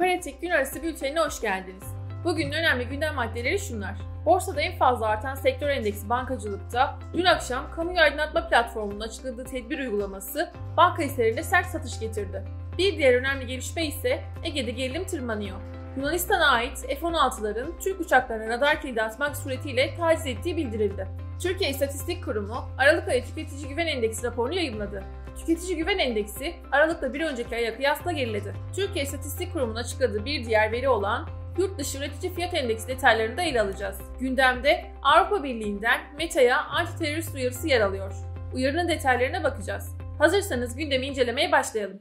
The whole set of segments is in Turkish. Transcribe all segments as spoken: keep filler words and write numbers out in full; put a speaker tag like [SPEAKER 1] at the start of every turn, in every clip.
[SPEAKER 1] Paratik gün arası bültenine hoş geldiniz. Bugünün önemli gündem maddeleri şunlar. Borsada en fazla artan sektör endeksi bankacılıkta, dün akşam kamuyu aydınlatma platformunun açıkladığı tedbir uygulaması banka hisselerinde sert satış getirdi. Bir diğer önemli gelişme ise Ege'de gerilim tırmanıyor. Yunanistan'a ait F on altıların Türk uçaklarına radar kilidi atmak suretiyle taciz ettiği bildirildi. Türkiye İstatistik Kurumu Aralık ayı Tüketici Güven Endeksi raporunu yayımladı. Tüketici Güven Endeksi Aralık'ta bir önceki aya kıyasla geriledi. Türkiye İstatistik Kurumu'nun açıkladığı bir diğer veri olan Yurt dışı üretici fiyat endeksi detaylarını da ele alacağız. Gündemde Avrupa Birliği'nden Meta'ya anti-terörist uyarısı yer alıyor. Uyarının detaylarına bakacağız. Hazırsanız gündemi incelemeye başlayalım.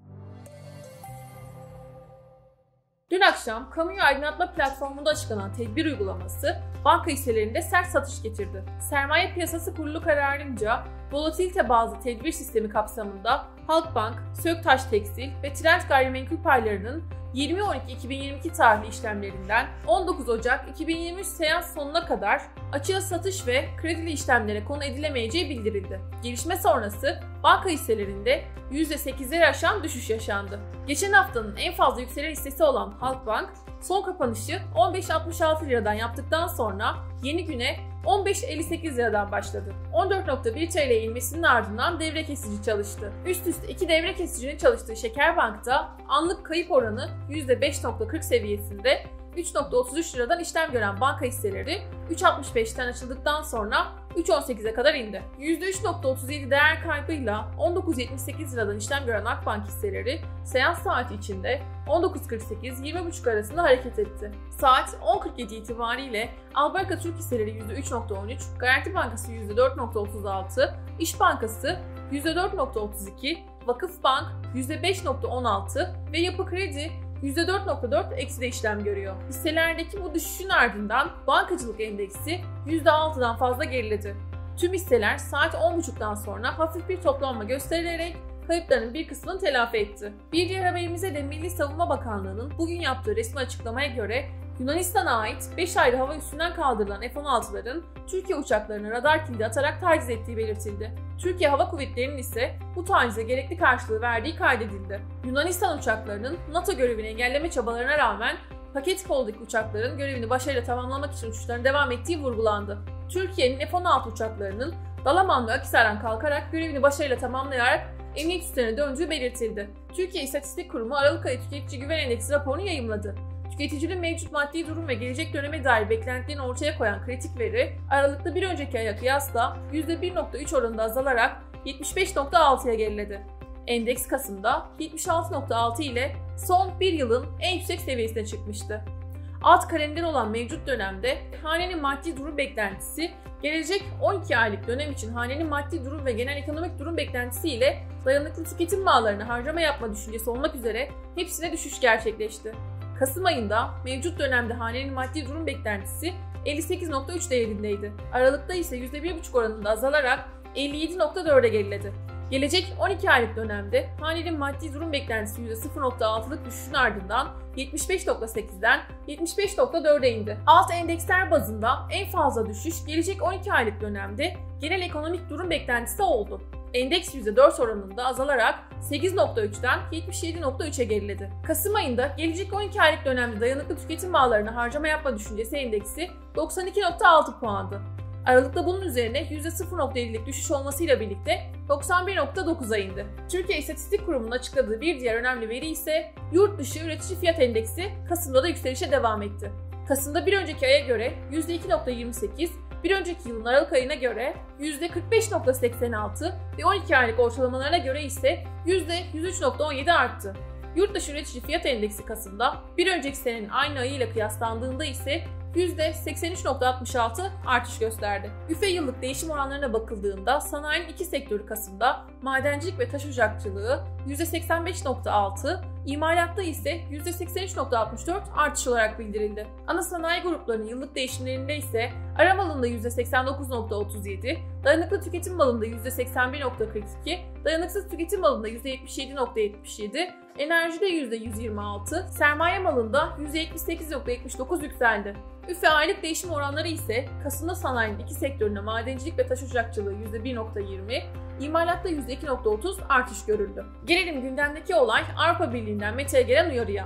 [SPEAKER 1] Dün akşam kamuyu aydınlatma platformunda açıklanan tedbir uygulaması banka hisselerinde sert satış getirdi. Sermaye Piyasası Kurulu kararınca volatilite bazlı tedbir sistemi kapsamında Halkbank, Söktaş Tekstil ve Trend Gayrimenkul paylarının yirmi on iki iki bin yirmi iki tarihli işlemlerinden on dokuz Ocak iki bin yirmi üç seans sonuna kadar açığa satış ve kredili işlemlere konu edilemeyeceği bildirildi. Gelişme sonrası banka hisselerinde yüzde sekizleri aşan düşüş yaşandı. Geçen haftanın en fazla yükselen hissesi olan Halkbank, son kapanışı on beş altmış altı liradan yaptıktan sonra yeni güne on beş elli sekiz liradan başladı. on dört nokta bir T L'ye inmesinin ardından devre kesici çalıştı. Üst üste iki devre kesicinin çalıştığı Şekerbank'ta anlık kayıp oranı yüzde beş nokta kırk seviyesinde, üç nokta otuz üç liradan işlem gören banka hisseleri üç altmış beşten açıldıktan sonra üç on sekize kadar indi. yüzde üç nokta otuz yedi değer kaybıyla on dokuz yetmiş sekiz liradan işlem gören Akbank hisseleri seans saati içinde on dokuz kırk sekiz yirmi buçuk arasında hareket etti. Saat on kırk yedi itibariyle Albarka Türk hisseleri yüzde üç nokta on üç, Garanti Bankası yüzde dört nokta otuz altı, İş Bankası yüzde dört nokta otuz iki, Vakıfbank yüzde beş nokta on altı ve Yapı Kredi yüzde dört nokta dört ekside işlem görüyor. Hisselerdeki bu düşüşün ardından bankacılık endeksi yüzde altıdan fazla geriledi. Tüm hisseler saat on buçuktan sonra hafif bir toplanma gösterilerek kayıpların bir kısmını telafi etti. Bir diğer haberimize de Milli Savunma Bakanlığı'nın bugün yaptığı resmi açıklamaya göre Yunanistan'a ait beş ayrı hava üssünden kaldırılan F on altıların Türkiye uçaklarına radar kilidi atarak taciz ettiği belirtildi. Türkiye Hava Kuvvetleri'nin ise bu tacize gerekli karşılığı verdiği kaydedildi. Yunanistan uçaklarının NATO görevini engelleme çabalarına rağmen paket koldaki uçakların görevini başarıyla tamamlamak için uçuşlarına devam ettiği vurgulandı. Türkiye'nin F on altı uçaklarının Dalaman ve Akhisar'dan kalkarak görevini başarıyla tamamlayarak emniyet üslerine döndüğü belirtildi. Türkiye İstatistik Kurumu Aralık ayı Tüketici Güven Endeksi raporunu yayımladı. Tüketicinin mevcut maddi durum ve gelecek döneme dair beklentilerini ortaya koyan kritik veri, Aralık'ta bir önceki aya kıyasla yüzde bir nokta üç oranında azalarak yetmiş beş nokta altıya geriledi. Endeks Kasım'da yetmiş altı nokta altı ile son bir yılın en yüksek seviyesine çıkmıştı. Alt kalemler olan mevcut dönemde hanenin maddi durum beklentisi, gelecek on iki aylık dönem için hanenin maddi durum ve genel ekonomik durum beklentisi ile dayanıklı tüketim mallarına harcama yapma düşüncesi olmak üzere hepsine düşüş gerçekleşti. Kasım ayında mevcut dönemde hanenin maddi durum beklentisi elli sekiz nokta üç değerindeydi. Aralıkta ise yüzde bir buçuk oranında azalarak elli yedi nokta dörde geriledi. Gelecek on iki aylık dönemde hanenin maddi durum beklentisi yüzde sıfır nokta altılık düşüşün ardından yetmiş beş nokta sekizden yetmiş beş nokta dörde indi. Alt endeksler bazında en fazla düşüş gelecek on iki aylık dönemde genel ekonomik durum beklentisi oldu. Endeks yüzde dört oranında azalarak sekiz nokta üçten yetmiş yedi nokta üçe geriledi. Kasım ayında gelecek on iki aylık dönemde dayanıklı tüketim mallarına harcama yapma düşüncesi endeksi doksan iki nokta altı puandı. Aralıkta bunun üzerine yüzde sıfır nokta ellilik düşüş olmasıyla birlikte doksan bir nokta dokuza indi. Türkiye İstatistik Kurumu'nun açıkladığı bir diğer önemli veri ise yurt dışı üretici fiyat endeksi Kasım'da da yükselişe devam etti. Kasım'da bir önceki aya göre yüzde iki nokta yirmi sekiz, bir önceki yılın Aralık ayına göre yüzde kırk beş nokta seksen altı ve on iki aylık ortalamalarına göre ise yüzde yüz üç nokta on yedi arttı. Yurtdışı üretici fiyat endeksi Kasım'da bir önceki senenin aynı ayıyla kıyaslandığında ise yüzde seksen üç nokta altmış altı artış gösterdi. Üfe yıllık değişim oranlarına bakıldığında sanayinin iki sektörü Kasım'da madencilik ve taş ocakçılığı yüzde seksen beş nokta altı, imalatta ise yüzde seksen üç nokta altmış dört artış olarak bildirildi. Ana sanayi gruplarının yıllık değişimlerinde ise ara malında yüzde seksen dokuz nokta otuz yedi, dayanıklı tüketim malında yüzde seksen bir nokta kırk iki, dayanıksız tüketim malında yüzde yetmiş yedi nokta yetmiş yedi, enerjide yüzde yüz yirmi altı, sermaye malında yüzde yetmiş sekiz nokta yetmiş dokuz yükseldi. Üfe aylık değişim oranları ise Kasım'da sanayinin iki sektörüne madencilik ve taş ocakçılığı yüzde bir nokta yirmi, imalatta yüzde iki nokta otuz artış görüldü. Gelelim gündemdeki olay Avrupa Birliği'nden Meta'ya gelen uyarıya.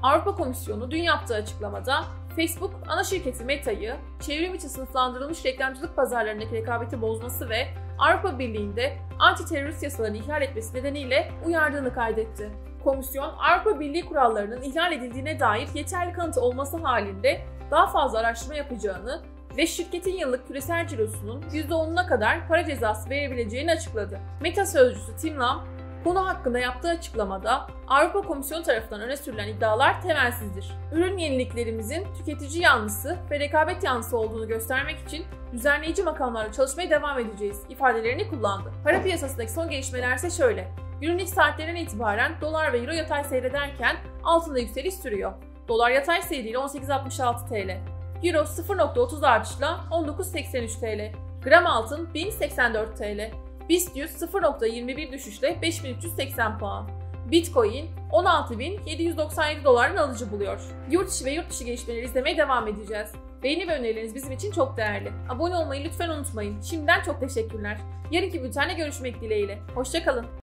[SPEAKER 1] Avrupa Komisyonu dün yaptığı açıklamada Facebook, ana şirketi Meta'yı çevrim içi sınıflandırılmış reklamcılık pazarlarındaki rekabeti bozması ve Avrupa Birliği'nde anti-terörist yasalarını ihlal etmesi nedeniyle uyardığını kaydetti. Komisyon, Avrupa Birliği kurallarının ihlal edildiğine dair yeterli kanıtı olması halinde daha fazla araştırma yapacağını ve şirketin yıllık küresel cirosunun yüzde onuna kadar para cezası verebileceğini açıkladı. Meta sözcüsü Tim Lam, konu hakkında yaptığı açıklamada Avrupa Komisyonu tarafından öne sürülen iddialar temelsizdir. Ürün yeniliklerimizin tüketici yanlısı ve rekabet yanlısı olduğunu göstermek için düzenleyici makamlarla çalışmaya devam edeceğiz ifadelerini kullandı. Para piyasasındaki son gelişmeler ise şöyle. Günün ilk saatlerinden itibaren dolar ve euro yatay seyrederken altında yükseliş sürüyor. Dolar yatay seyriyle on sekiz virgül altmış altı TL. Euro sıfır virgül otuz artışla on dokuz virgül seksen üç TL. Gram altın bin seksen dört TL. BIST yüz sıfır virgül yirmi bir düşüşle beş bin üç yüz seksen puan. Bitcoin on altı bin yedi yüz doksan yedi dolardan alıcı buluyor. Yurt içi ve yurt dışı gelişmeleri izlemeye devam edeceğiz. Beğeni ve önerileriniz bizim için çok değerli. Abone olmayı lütfen unutmayın. Şimdiden çok teşekkürler. Yarınki bültende görüşmek dileğiyle. Hoşça kalın.